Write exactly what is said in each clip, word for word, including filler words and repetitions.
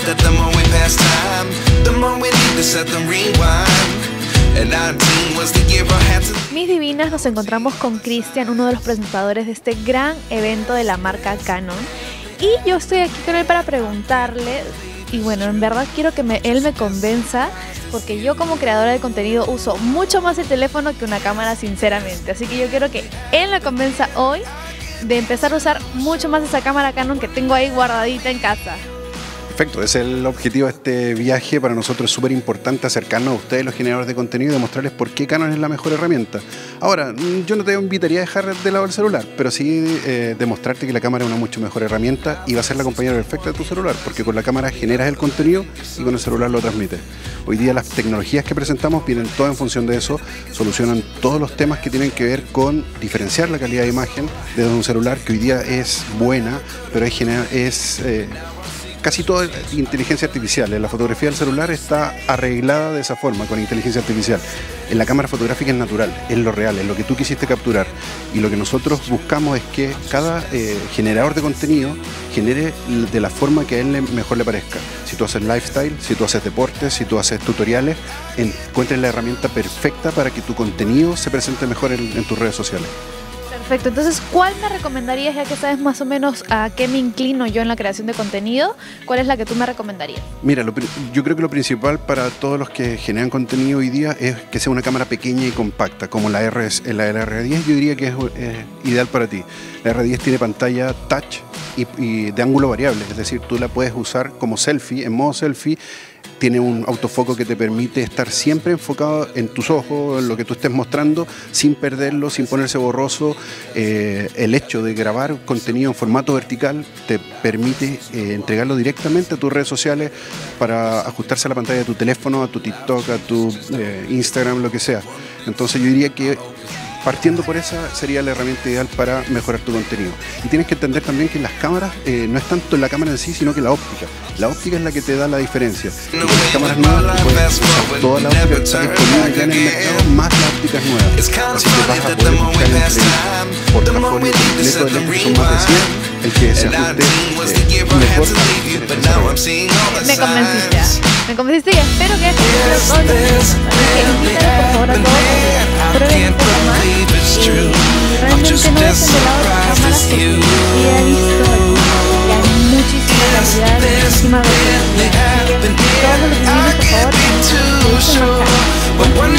that the more we pass time, the more we need to set the rewind. And nineteen was the year I had to... Mis divinas, nos encontramos con Cristian, uno de los presentadores de este gran evento de la marca Canon. Y yo estoy aquí con él para preguntarle, y bueno, en verdad quiero que me, él me convenza, porque yo como creadora de contenido uso mucho más el teléfono que una cámara, sinceramente. Así que yo quiero que él me convenza hoy de empezar a usar mucho más esa cámara Canon que tengo ahí guardadita en casa. Perfecto, ese es el objetivo de este viaje. Para nosotros es súper importante acercarnos a ustedes, los generadores de contenido, y demostrarles por qué Canon es la mejor herramienta. Ahora, yo no te invitaría a dejar de lado el celular, pero sí eh, demostrarte que la cámara es una mucho mejor herramienta y va a ser la compañera perfecta de tu celular, porque con la cámara generas el contenido y con el celular lo transmites. Hoy día las tecnologías que presentamos vienen todas en función de eso, solucionan todos los temas que tienen que ver con diferenciar la calidad de imagen desde un celular, que hoy día es buena, pero es... es eh, casi todo es inteligencia artificial. En la fotografía del celular está arreglada de esa forma, con inteligencia artificial. En la cámara fotográfica es natural, es lo real, es lo que tú quisiste capturar. Y lo que nosotros buscamos es que cada eh, generador de contenido genere de la forma que a él mejor le parezca. Si tú haces lifestyle, si tú haces deportes, si tú haces tutoriales, encuentres la herramienta perfecta para que tu contenido se presente mejor en, en tus redes sociales. Perfecto, entonces, ¿cuál me recomendarías, ya que sabes más o menos a qué me inclino yo en la creación de contenido? ¿Cuál es la que tú me recomendarías? Mira, lo, yo creo que lo principal para todos los que generan contenido hoy día es que sea una cámara pequeña y compacta, como la, R, la R diez. Yo diría que es, es ideal para ti. La R diez tiene pantalla touch y, y de ángulo variable, es decir, tú la puedes usar como selfie, en modo selfie. Tiene un autofoco que te permite estar siempre enfocado en tus ojos, en lo que tú estés mostrando, sin perderlo, sin ponerse borroso. Eh, el hecho de grabar contenido en formato vertical te permite eh, entregarlo directamente a tus redes sociales para ajustarse a la pantalla de tu teléfono, a tu TikTok, a tu eh, Instagram, lo que sea. Entonces yo diría que partiendo por esa sería la herramienta ideal para mejorar tu contenido. Y tienes que entender también que las cámaras eh, no es tanto la cámara en sí, sino que la óptica. La óptica es la que te da la diferencia. Y con las cámaras nuevas tú puedes usar toda la óptica que está disponible ya en el mercado, más las ópticas nuevas. Así que vas a poder buscar entre el portafolio completo de lentes, son más de cien, el que se ajuste eh, mejor a lo que quieres desarrollar. Me convenciste, me convenciste y espero que este video todo lo que invítanos por favor a todos a que prueben un poco más y realmente no dejen de lado las cámaras, porque ya he visto que hay muchísima calidad, muchísima velocidad. Así que todos los divinos, por favor, que usen más cámaras.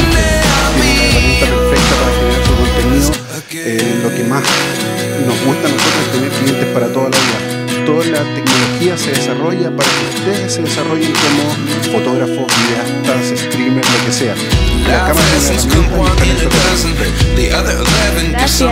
Tiene una herramienta perfecta para generar tu contenido. Eh, lo que más nos gusta a nosotros es tener clientes para toda la vida. Toda la tecnología se desarrolla para que ustedes se desarrollen como fotógrafos, videastas, streamers, lo que sea. La cámara es una herramienta y está Gracias.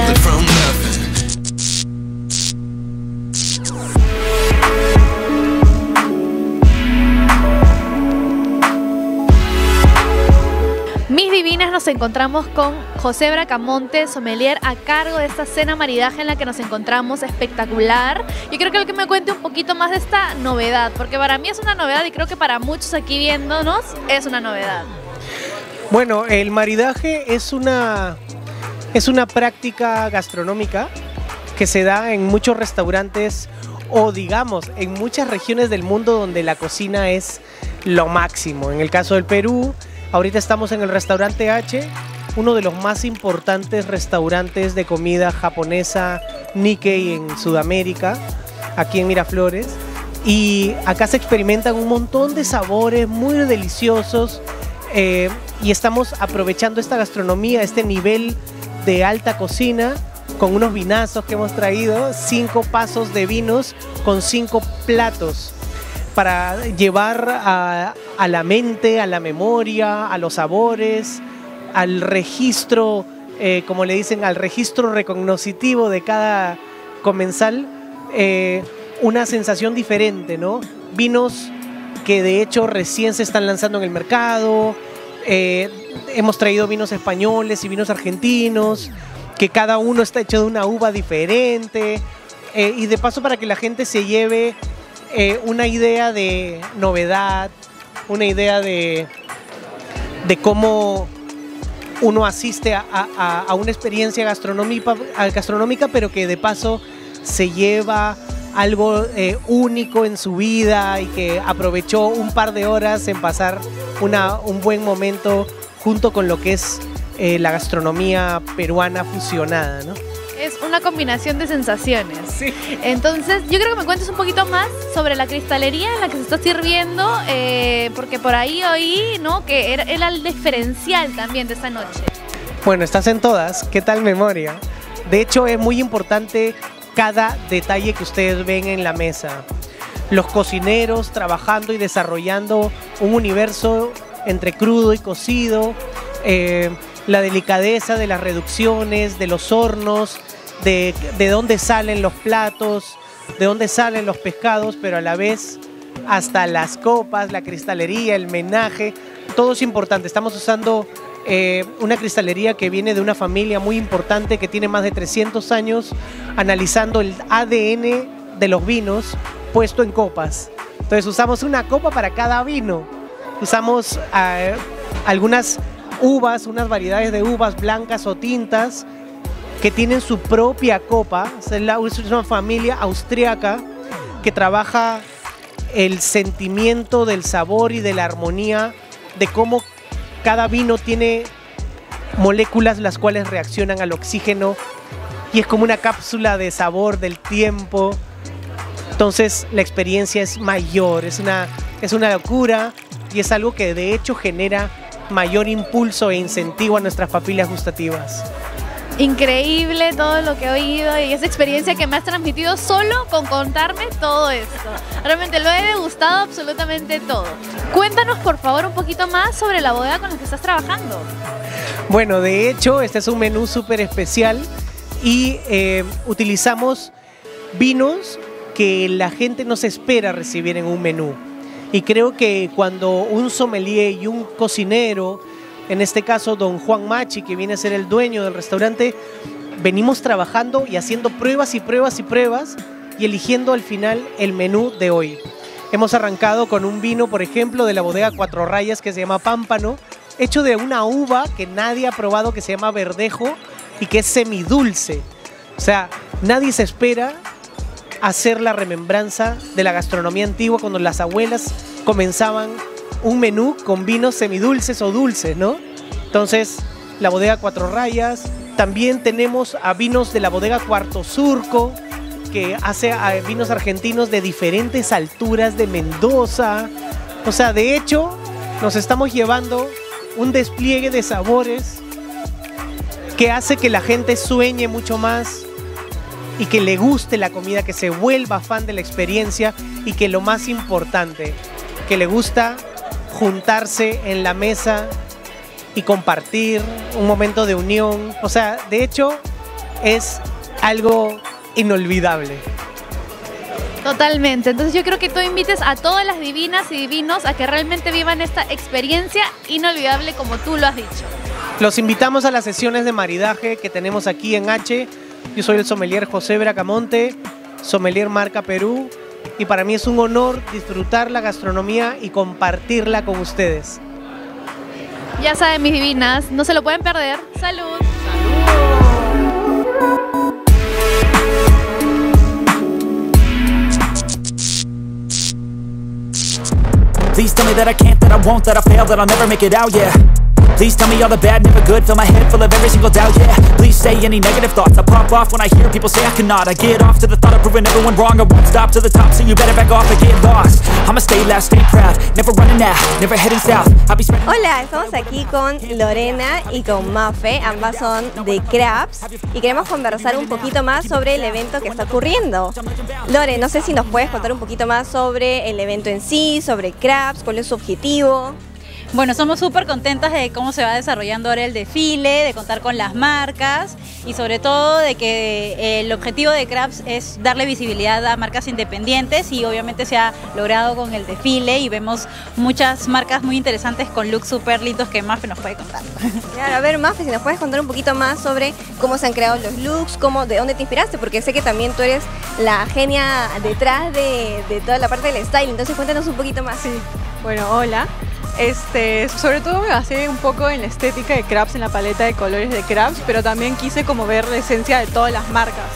Mis divinas, nos encontramos con José Bracamonte, sommelier a cargo de esta cena maridaje en la que nos encontramos, espectacular. Yo creo que el que me cuente un poquito más de esta novedad, porque para mí es una novedad y creo que para muchos aquí viéndonos es una novedad. Bueno, el maridaje es una, es una práctica gastronómica que se da en muchos restaurantes o digamos en muchas regiones del mundo donde la cocina es lo máximo. En el caso del Perú, ahorita estamos en el restaurante H, uno de los más importantes restaurantes de comida japonesa Nikkei en Sudamérica, aquí en Miraflores. Y acá se experimentan un montón de sabores muy deliciosos eh, y estamos aprovechando esta gastronomía, este nivel de alta cocina con unos vinazos que hemos traído, cinco pasos de vinos con cinco platos, para llevar a, a la mente, a la memoria, a los sabores, al registro, eh, como le dicen, al registro recognoscitivo de cada comensal, eh, una sensación diferente, ¿no? Vinos que de hecho recién se están lanzando en el mercado, eh, hemos traído vinos españoles y vinos argentinos, que cada uno está hecho de una uva diferente, eh, y de paso para que la gente se lleve Eh, una idea de novedad, una idea de, de cómo uno asiste a, a, a una experiencia gastronómica, gastronómica, pero que de paso se lleva algo eh, único en su vida y que aprovechó un par de horas en pasar una, un buen momento junto con lo que es eh, la gastronomía peruana fusionada, ¿no? Es una combinación de sensaciones. Sí. Entonces, yo creo que me cuentes un poquito más sobre la cristalería en la que se está sirviendo, eh, porque por ahí oí, ¿no?, que era, era el diferencial también de esta noche. Bueno, estás en todas. ¿Qué tal memoria? De hecho, es muy importante cada detalle que ustedes ven en la mesa. Los cocineros trabajando y desarrollando un universo entre crudo y cocido, eh, la delicadeza de las reducciones, de los hornos, de, de dónde salen los platos, de dónde salen los pescados, pero a la vez hasta las copas, la cristalería, el menaje, todo es importante. Estamos usando eh, una cristalería que viene de una familia muy importante que tiene más de trescientos años analizando el A D N de los vinos puesto en copas. Entonces usamos una copa para cada vino. Usamos eh, algunas uvas, unas variedades de uvas blancas o tintas que tienen su propia copa. Es una familia austriaca que trabaja el sentimiento del sabor y de la armonía de cómo cada vino tiene moléculas las cuales reaccionan al oxígeno y es como una cápsula de sabor del tiempo. Entonces la experiencia es mayor, es una, es una locura y es algo que de hecho genera mayor impulso e incentivo a nuestras papilas gustativas. Increíble todo lo que he oído y esa experiencia que me has transmitido solo con contarme todo esto. Realmente lo he degustado absolutamente todo. Cuéntanos por favor un poquito más sobre la bodega con la que estás trabajando. Bueno, de hecho este es un menú súper especial y eh, utilizamos vinos que la gente no se espera recibir en un menú. Y creo que cuando un sommelier y un cocinero, en este caso don Juan Machi, que viene a ser el dueño del restaurante, venimos trabajando y haciendo pruebas y pruebas y pruebas y eligiendo al final el menú de hoy. Hemos arrancado con un vino, por ejemplo, de la bodega Cuatro Rayas que se llama Pámpano, hecho de una uva que nadie ha probado, que se llama verdejo y que es semidulce. O sea, nadie se espera hacer la remembranza de la gastronomía antigua cuando las abuelas comenzaban un menú con vinos semidulces o dulces, ¿no? Entonces, la bodega Cuatro Rayas. También tenemos a vinos de la bodega Cuarto Surco, que hace a vinos argentinos de diferentes alturas de Mendoza. O sea, de hecho, nos estamos llevando un despliegue de sabores que hace que la gente sueñe mucho más y que le guste la comida, que se vuelva fan de la experiencia y que lo más importante, que le gusta juntarse en la mesa y compartir un momento de unión. O sea, de hecho, es algo inolvidable. Totalmente. Entonces yo creo que tú invites a todas las divinas y divinos a que realmente vivan esta experiencia inolvidable como tú lo has dicho. Los invitamos a las sesiones de maridaje que tenemos aquí en H. Yo soy el sommelier José Bracamonte, sommelier Marca Perú, y para mí es un honor disfrutar la gastronomía y compartirla con ustedes. Ya saben, mis divinas, no se lo pueden perder. ¡Salud! Please tell me that I can't, that I won't, that I fail, that I'll never make it out, yeah. Please tell me all the bad, never good, fill my head full of every single doubt, yeah. Please say any negative thoughts, I pop off when I hear people say I cannot. I get off to the thought of proving everyone wrong, I won't stop to the top, so you better back off and get lost. I'ma stay loud, stay proud, never running out, never heading south. I'll be spreading... Hola, estamos aquí con Lorena y con Mafe, ambas son de Crabs y queremos conversar un poquito más sobre el evento que está ocurriendo. Lore, no sé si nos puedes contar un poquito más sobre el evento en sí, sobre Crabs, cuál es su objetivo. Bueno, somos súper contentas de cómo se va desarrollando ahora el desfile, de contar con las marcas y sobre todo de que el objetivo de Crabs es darle visibilidad a marcas independientes y obviamente se ha logrado con el desfile y vemos muchas marcas muy interesantes con looks súper lindos que Mafe nos puede contar. Claro, a ver Mafe, si nos puedes contar un poquito más sobre cómo se han creado los looks, cómo, de dónde te inspiraste, porque sé que también tú eres la genia detrás de, de toda la parte del style, entonces cuéntanos un poquito más. Sí, bueno, hola. Este, sobre todo me basé un poco en la estética de Crabs, en la paleta de colores de Crabs, pero también quise como ver la esencia de todas las marcas.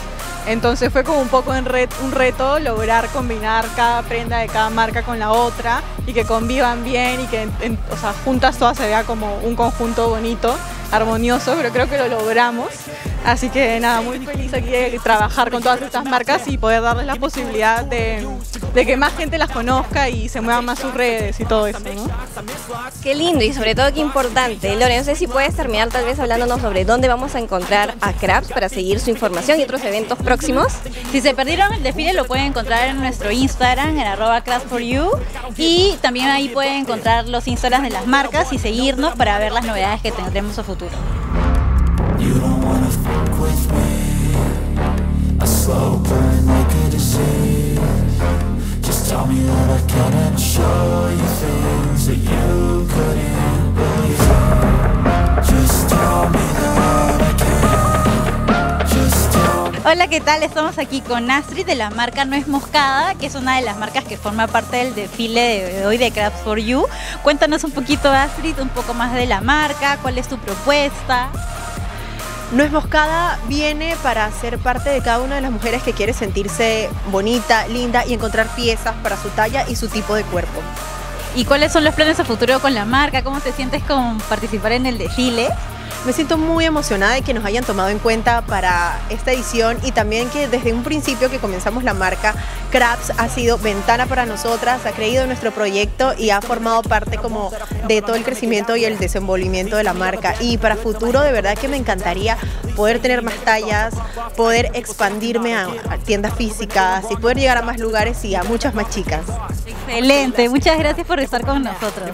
Entonces fue como un poco en ret, un reto lograr combinar cada prenda de cada marca con la otra y que convivan bien y que en, o sea, juntas todas se vea como un conjunto bonito, armonioso, pero creo que lo logramos. Así que nada, muy feliz aquí de trabajar con todas estas marcas y poder darles la posibilidad de, de que más gente las conozca y se muevan más sus redes y todo eso, ¿no? Qué lindo y sobre todo qué importante. Lore, no sé si puedes terminar tal vez hablándonos sobre dónde vamos a encontrar a Crabs para seguir su información y otros eventos próximos. Si se perdieron el desfile lo pueden encontrar en nuestro Instagram, en arroba crabs for you, y también ahí pueden encontrar los Instagrams de las marcas y seguirnos para ver las novedades que tendremos a futuro. You don't wanna fuck with me. A slow burn like a disease. Just tell me that I can and I'll show you things that you couldn't believe. Just tell me that I can. Just tell me. Hola, ¿qué tal? Estamos aquí con Astrid de la marca Nuez Moscada, que es una de las marcas que forma parte del desfile de hoy de Crabs for You. Cuéntanos un poquito, Astrid, un poco más de la marca, cuál es tu propuesta. Nuez Moscada viene para ser parte de cada una de las mujeres que quiere sentirse bonita, linda y encontrar piezas para su talla y su tipo de cuerpo. ¿Y cuáles son los planes a futuro con la marca? ¿Cómo te sientes con participar en el desfile? Me siento muy emocionada de que nos hayan tomado en cuenta para esta edición y también que desde un principio que comenzamos la marca, Crabs ha sido ventana para nosotras, ha creído en nuestro proyecto y ha formado parte como de todo el crecimiento y el desenvolvimiento de la marca. Y para futuro de verdad que me encantaría poder tener más tallas, poder expandirme a, a tiendas físicas y poder llegar a más lugares y a muchas más chicas. Excelente, muchas gracias por estar con nosotros.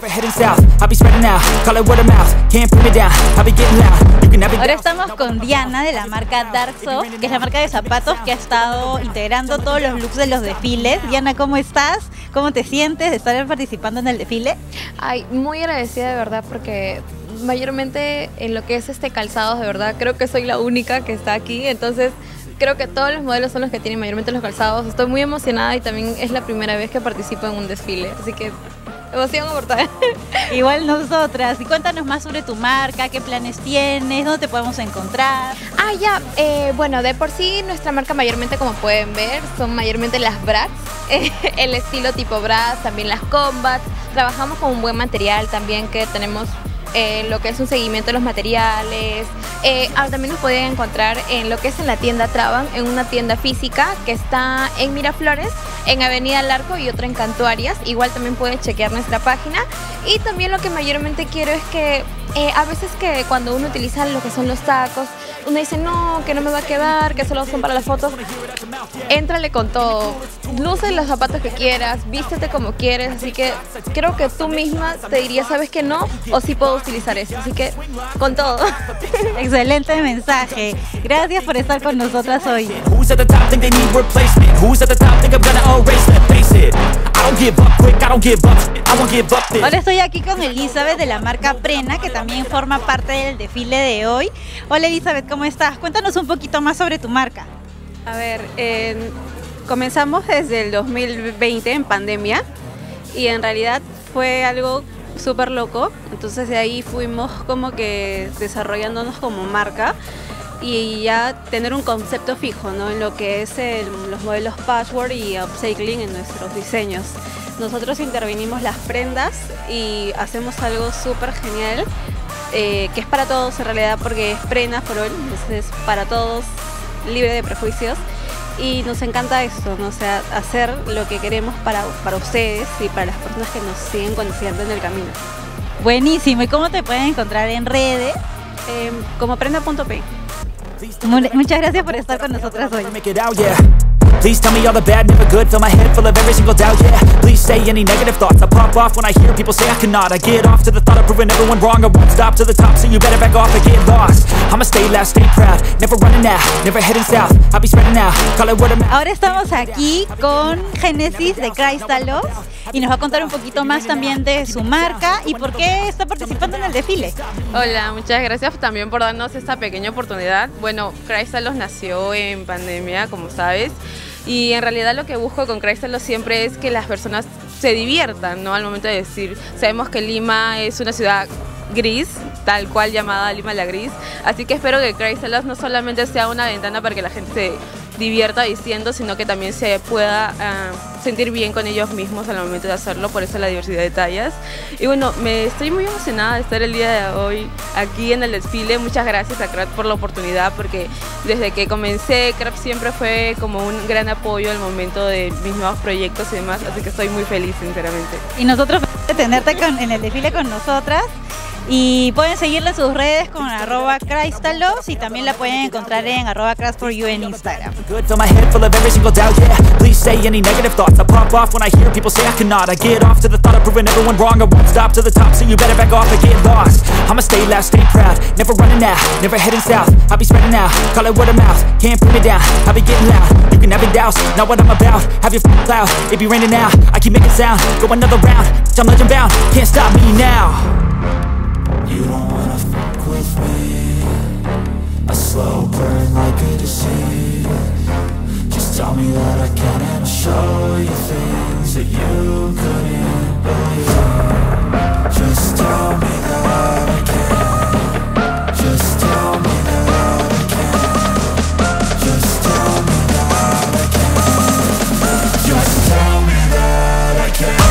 Ahora estamos con Diana de la marca Darksoft, que es la marca de zapatos que ha estado integrando todos los looks de los desfiles. Diana, ¿cómo estás? ¿Cómo te sientes de estar participando en el desfile? Ay, muy agradecida de verdad porque mayormente en lo que es este calzados, de verdad, creo que soy la única que está aquí, entonces creo que todos los modelos son los que tienen mayormente los calzados. Estoy muy emocionada y también es la primera vez que participo en un desfile, así que emoción mortal. Igual nosotras. Y cuéntanos más sobre tu marca, qué planes tienes, dónde te podemos encontrar. Ah, ya. Eh, bueno, de por sí nuestra marca mayormente, como pueden ver, son mayormente las brats. Eh, el estilo tipo brats, también las combats. Trabajamos con un buen material también que tenemos. Eh, lo que es un seguimiento de los materiales. Eh, ahora también nos pueden encontrar en lo que es en la tienda Traban, en una tienda física que está en Miraflores, en Avenida Larco y otra en Cantuarias. Igual también pueden chequear nuestra página. Y también lo que mayormente quiero es que eh, a veces que cuando uno utiliza lo que son los tacos, uno dice no, que no me va a quedar, que solo son para las fotos. Éntrale con todo, luce los zapatos que quieras, vístete como quieres, así que creo que tú misma te dirías, ¿sabes qué no? O sí puedo utilizar esto, así que con todo. Excelente mensaje, gracias por estar con nosotras hoy. Ahora estoy aquí con Elizabeth de la marca Prena, que también forma parte del desfile de hoy. Hola Elizabeth, ¿cómo estás? Cuéntanos un poquito más sobre tu marca. A ver, eh, comenzamos desde el dos mil veinte en pandemia y en realidad fue algo súper loco, entonces de ahí fuimos como que desarrollándonos como marca y ya tener un concepto fijo, ¿no? En lo que es el, los modelos patchwork y upcycling en nuestros diseños. Nosotros intervenimos las prendas y hacemos algo súper genial, eh, que es para todos en realidad porque es Prena for All, entonces es para todos, libre de prejuicios, y nos encanta esto, ¿no? O sea, hacer lo que queremos para, para ustedes y para las personas que nos siguen conociendo en el camino. Buenísimo, ¿y cómo te pueden encontrar en redes? Eh, como prenda punto pe. Muchas gracias por estar con nosotras hoy. Please tell me all the bad, never good. Fill my head full of every single doubt, yeah. Please say any negative thoughts. I pop off when I hear people say I cannot. I get off to the thought of proving everyone wrong. I won't stop to the top, so you better back off and get lost. I'ma stay loud, stay proud, never running out, never heading south. I'll be spreading out, call it word of mouth. Ahora estamos aquí con Génesis de Crystalos y nos va a contar un poquito más también de su marca y por qué está participando en el desfile. Hola, muchas gracias también por darnos esta pequeña oportunidad. Bueno, Crystalos nació en pandemia, como sabes. Y en realidad lo que busco con Crystalos siempre es que las personas se diviertan, ¿no? Al momento de decir, sabemos que Lima es una ciudad gris, tal cual llamada Lima la Gris, así que espero que Crystalos no solamente sea una ventana para que la gente se divierta diciendo, sino que también se pueda uh, sentir bien con ellos mismos al momento de hacerlo, por eso la diversidad de tallas. Y bueno, me estoy muy emocionada de estar el día de hoy aquí en el desfile. Muchas gracias a Crafts por la oportunidad, porque desde que comencé, Crafts siempre fue como un gran apoyo al momento de mis nuevos proyectos y demás, así que estoy muy feliz, sinceramente. Y nosotros de tenerte con, en el desfile con nosotras. Y pueden seguirla en sus redes con arroba Crystalos y también la pueden encontrar en arroba Crafts for You en Instagram. Good, fill my head full of every single doubt, yeah. Please say any negative thoughts. I pop off when I hear people say I cannot. I get off to the thought of proving everyone wrong. I won't stop to the top, so you better back off and get lost. I'ma stay loud, stay proud, never running out, never heading south. I'll be spreading out, call it word of mouth. Can't put me down, I'll be getting loud. You can have it douse, not what I'm about. Have your f***ing cloud, it be raining now. I keep making sound, go another round. I'm legend bound, can't stop me now. You don't wanna fuck with me. A slow burn like a disease. Just tell me that I can and I'll show you things that you couldn't believe. Just tell me that I can. Just tell me that I can. Just tell me that I can. Just tell me that I can.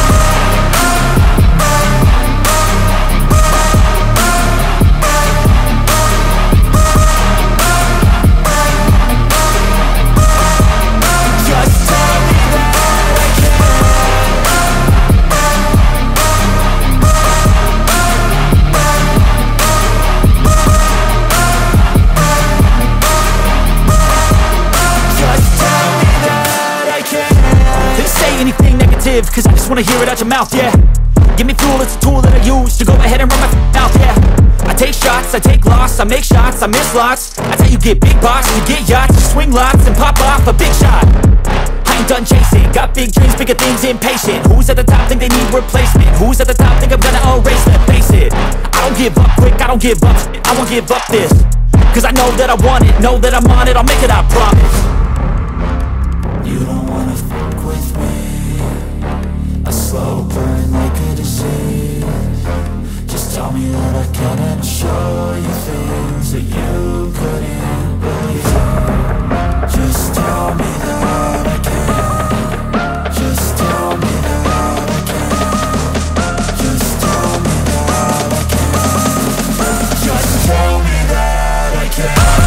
Anything negative, cause I just wanna hear it out your mouth, yeah. Give me fuel, it's a tool that I use to go ahead and run my mouth, yeah. I take shots, I take loss, I make shots, I miss lots. That's how you get big box, you get yachts, you swing lots and pop off a big shot. I ain't done chasing, got big dreams, bigger things, impatient. Who's at the top think they need replacement? Who's at the top think I'm gonna erase them? Face it, I don't give up quick, I don't give up, I won't give up this. Cause I know that I want it, know that I'm on it, I'll make it, I promise. You don't wanna fuck with me. A slow burn like a disease. Just tell me that I can and I'll show you things that you couldn't believe. Just tell me that I can. Just tell me that I can. Just tell me that I can. Just tell me that I can.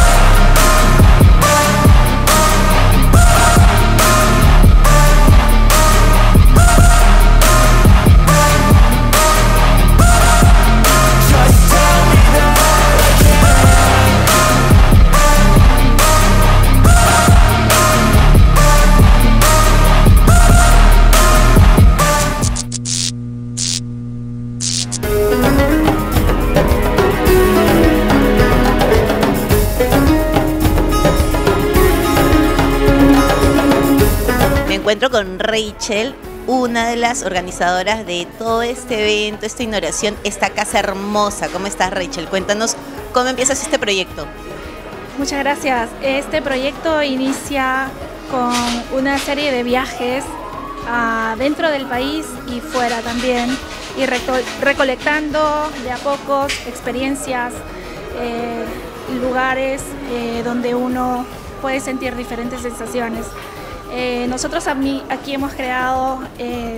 Encuentro con Rachel, una de las organizadoras de todo este evento, esta inauguración, esta casa hermosa. ¿Cómo estás, Rachel? Cuéntanos cómo empiezas este proyecto. Muchas gracias. Este proyecto inicia con una serie de viajes uh, dentro del país y fuera también, y recolectando de a pocos experiencias, eh, lugares eh, donde uno puede sentir diferentes sensaciones. Eh, nosotros aquí hemos creado eh,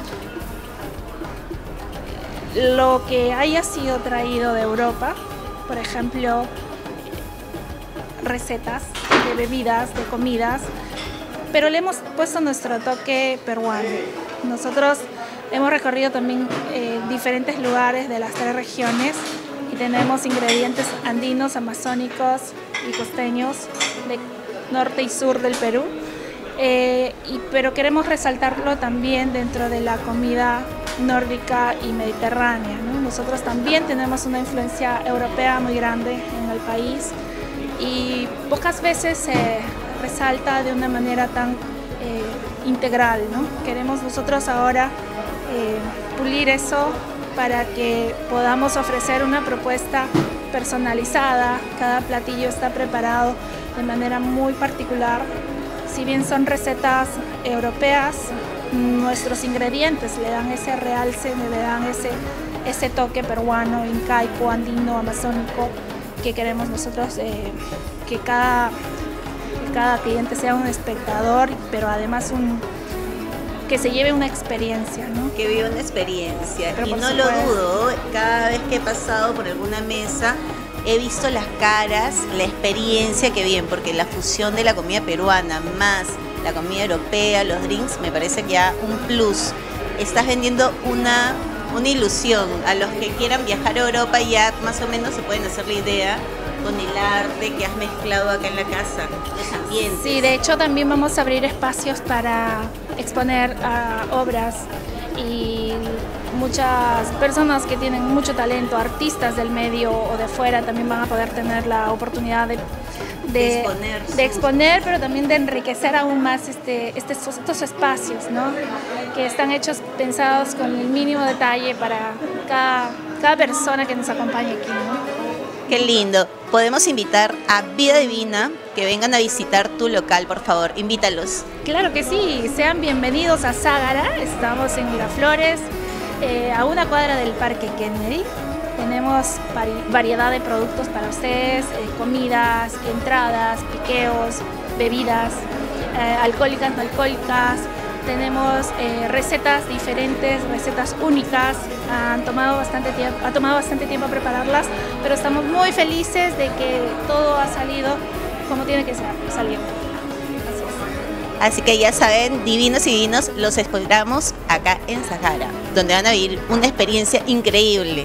lo que haya sido traído de Europa, por ejemplo, recetas de bebidas, de comidas, pero le hemos puesto nuestro toque peruano. Nosotros hemos recorrido también eh, diferentes lugares de las tres regiones y tenemos ingredientes andinos, amazónicos y costeños de norte y sur del Perú. Eh, y, pero queremos resaltarlo también dentro de la comida nórdica y mediterránea, ¿no? Nosotros también tenemos una influencia europea muy grande en el país y pocas veces se resalta de una manera tan eh, integral, ¿no? Queremos nosotros ahora eh, pulir eso para que podamos ofrecer una propuesta personalizada. Cada platillo está preparado de manera muy particular. Si bien son recetas europeas, nuestros ingredientes le dan ese realce, le dan ese, ese toque peruano, incaico, andino, amazónico que queremos nosotros eh, que cada, cada cliente sea un espectador, pero además un que se lleve una experiencia, ¿no? Que viva una experiencia. Pero y por no lo supuesto. dudo, cada vez que he pasado por alguna mesa he visto las caras, la experiencia que bien, porque la fusión de la comida peruana más la comida europea, los drinks, me parece que ya un plus. Estás vendiendo una, una ilusión. A los que quieran viajar a Europa ya más o menos se pueden hacer la idea con el arte que has mezclado acá en la casa, los ambientes. Sí, de hecho también vamos a abrir espacios para exponer uh, obras y muchas personas que tienen mucho talento, artistas del medio o de fuera, también van a poder tener la oportunidad de, de, de, exponer, de exponer, pero también de enriquecer aún más este, este, estos, estos espacios, ¿no? Que están hechos, pensados con el mínimo detalle para cada, cada persona que nos acompaña aquí, ¿no? Qué lindo. Podemos invitar a Vida Divina que vengan a visitar tu local, por favor. Invítalos. Claro que sí, sean bienvenidos a Ságara. Estamos en Miraflores, eh, a una cuadra del Parque Kennedy. Tenemos variedad de productos para ustedes, eh, comidas, entradas, piqueos, bebidas, eh, alcohólicas, no alcohólicas. Tenemos eh, recetas diferentes, recetas únicas. Han tomado bastante tiempo, ha tomado bastante tiempo prepararlas, pero estamos muy felices de que todo ha salido como tiene que ser, salir. Así que ya saben, divinos y divinos, los esperamos acá en Ságara, donde van a vivir una experiencia increíble.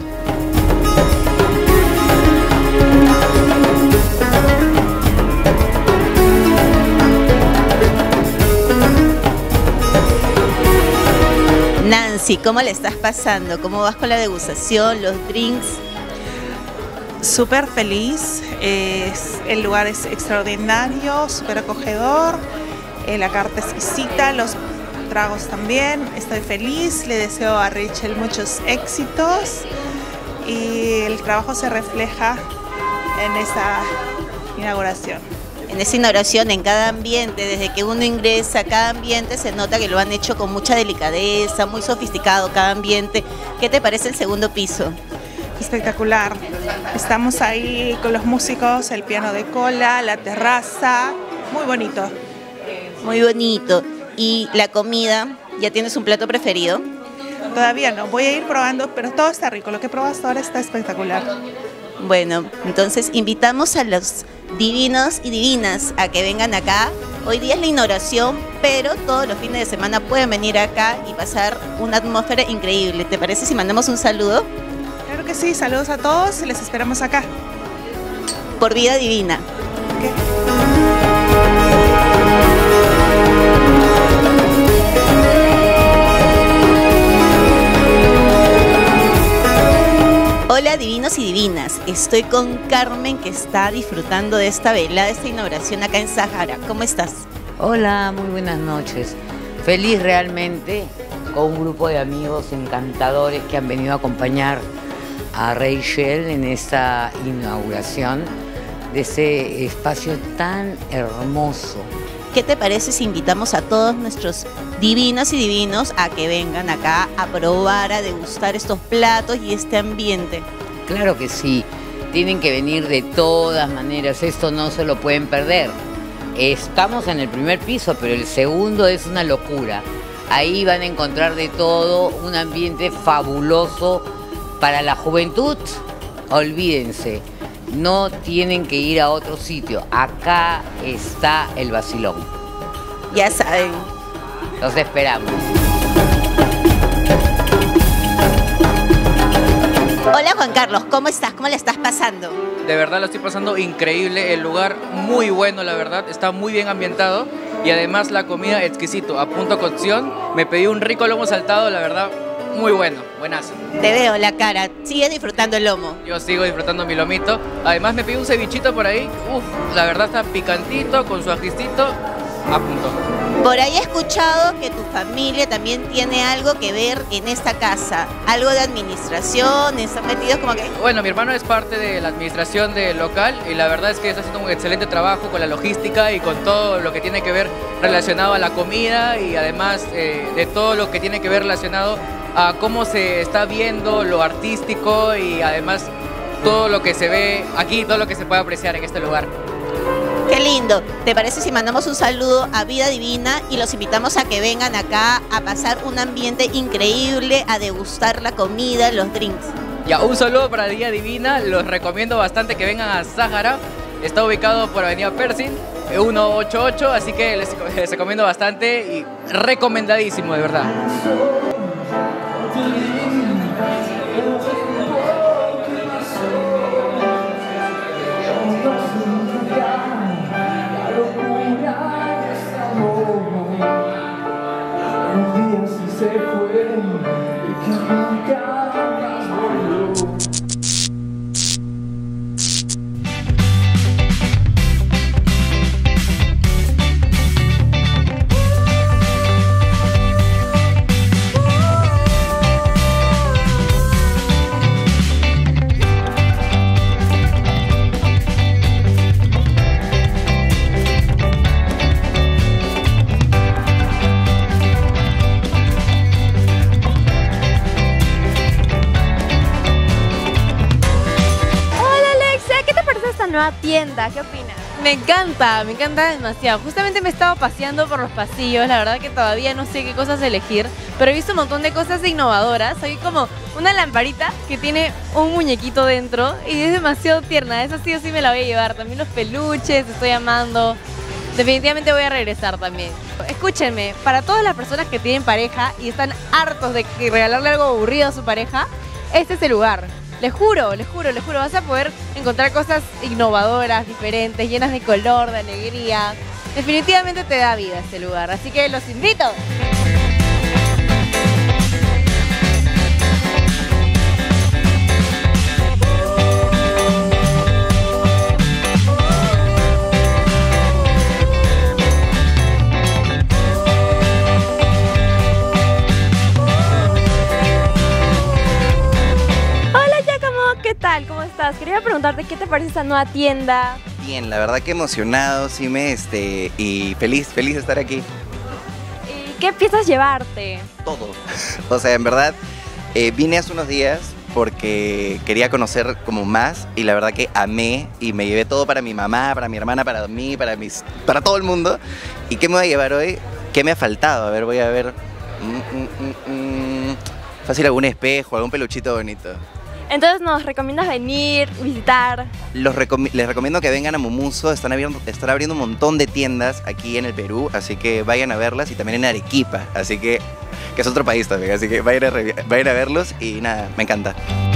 Nancy, ¿cómo le estás pasando? ¿Cómo vas con la degustación, los drinks? Súper feliz, es, el lugar es extraordinario, súper acogedor, eh, la carta exquisita, los tragos también. Estoy feliz, le deseo a Rachel muchos éxitos y el trabajo se refleja en esa inauguración. En esa inauguración, en cada ambiente, desde que uno ingresa a cada ambiente, se nota que lo han hecho con mucha delicadeza, muy sofisticado cada ambiente. ¿Qué te parece el segundo piso? Espectacular. Estamos ahí con los músicos, el piano de cola, la terraza, muy bonito. Muy bonito. ¿Y la comida? ¿Ya tienes un plato preferido? Todavía no, voy a ir probando, pero todo está rico. Lo que probas ahora está espectacular. Bueno, entonces invitamos a los divinos y divinas a que vengan acá. Hoy día es la inauguración, pero todos los fines de semana pueden venir acá y pasar una atmósfera increíble. ¿Te parece si mandamos un saludo? Claro que sí, saludos a todos y les esperamos acá. Por Vida Divina. Okay. Hola divinos y divinas, estoy con Carmen que está disfrutando de esta velada, de esta inauguración acá en Ságara. ¿Cómo estás? Hola, muy buenas noches. Feliz realmente con un grupo de amigos encantadores que han venido a acompañar a Rachel en esta inauguración de ese espacio tan hermoso. ¿Qué te parece si invitamos a todos nuestros divinos y divinos a que vengan acá a probar, a degustar estos platos y este ambiente? Claro que sí, tienen que venir de todas maneras, esto no se lo pueden perder. Estamos en el primer piso, pero el segundo es una locura. Ahí van a encontrar de todo, un ambiente fabuloso para la juventud. Olvídense, no tienen que ir a otro sitio, acá está el vacilón. Ya saben. Los esperamos. Hola Juan Carlos, ¿cómo estás? ¿Cómo le estás pasando? De verdad lo estoy pasando increíble, el lugar muy bueno, la verdad, está muy bien ambientado y además la comida exquisito, a punto cocción. Me pedí un rico lomo saltado, la verdad, muy bueno, buenazo. Te veo la cara, sigue disfrutando el lomo. Yo sigo disfrutando mi lomito. Además me pedí un cevichito por ahí, uff, la verdad está picantito, con su ajicito, a punto. Por ahí he escuchado que tu familia también tiene algo que ver en esta casa, algo de administración, están metidos como que... Bueno, mi hermano es parte de la administración del local y la verdad es que está haciendo un excelente trabajo con la logística y con todo lo que tiene que ver relacionado a la comida y además eh, de todo lo que tiene que ver relacionado a cómo se está viendo lo artístico y además todo lo que se ve aquí, todo lo que se puede apreciar en este lugar. Qué lindo. ¿Te parece si mandamos un saludo a Vida Divina y los invitamos a que vengan acá a pasar un ambiente increíble, a degustar la comida, los drinks? Ya, un saludo para Vida Divina, los recomiendo bastante que vengan a Sáhara. Está ubicado por Avenida Pershing, ciento ochenta y ocho, así que les, les recomiendo bastante y recomendadísimo, de verdad. Nueva tienda, ¿qué opinas? Me encanta, me encanta demasiado. Justamente me he estado paseando por los pasillos, la verdad que todavía no sé qué cosas elegir, pero he visto un montón de cosas innovadoras. Hay como una lamparita que tiene un muñequito dentro y es demasiado tierna, esa sí o sí me la voy a llevar. También los peluches, estoy amando. Definitivamente voy a regresar también. Escúchenme, para todas las personas que tienen pareja y están hartos de regalarle algo aburrido a su pareja, este es el lugar. Les juro, les juro, les juro, vas a poder encontrar cosas innovadoras, diferentes, llenas de color, de alegría. Definitivamente te da vida este lugar, así que los invito. ¿Qué tal? ¿Cómo estás? Quería preguntarte qué te parece esta nueva tienda. Bien, la verdad que emocionado, sí me, este, y feliz, feliz de estar aquí. ¿Y qué piensas llevarte? Todo. O sea, en verdad, eh, vine hace unos días porque quería conocer como más y la verdad que amé y me llevé todo para mi mamá, para mi hermana, para mí, para mis, para todo el mundo. ¿Y qué me voy a llevar hoy? ¿Qué me ha faltado? A ver, voy a ver. Mm, mm, mm, mm. Fácil algún espejo, algún peluchito bonito. Entonces, ¿nos recomiendas venir, visitar? Los recom les recomiendo que vengan a Mumuso, están abriendo, están abriendo un montón de tiendas aquí en el Perú, así que vayan a verlas y también en Arequipa, así que, que es otro país también, así que vayan a, vayan a verlos y nada, me encanta.